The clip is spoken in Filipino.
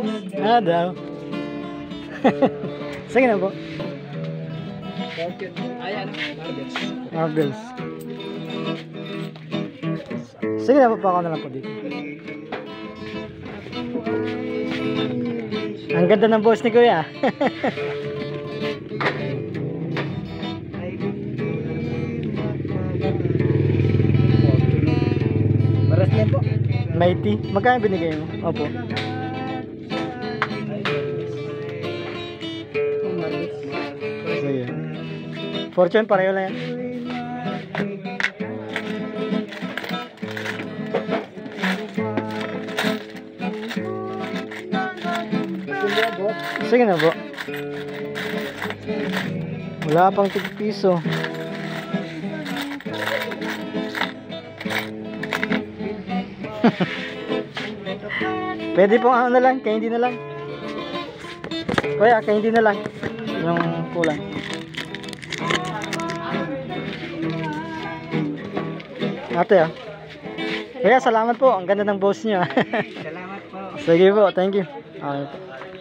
Ah, daw. Sige na po. Ay, ano? Marbles. Marbles. Sige na po, pa ako na lang po dito. Ang ganda ng boss ni Kuya. Paras na po. Mighty. Magkano binigay mo? Opo. Marbles. Sige. Fortune, pareho lang yan. Sige na po. Wala pang tig-piso. Pwede po ano na lang, kaya hindi na lang. Kuya, kaya hindi na lang. Yung kulang. Ate ah. Kuya, salamat po. Ang ganda ng boss niyo. Salamat po. Sige po, thank you. Okay po.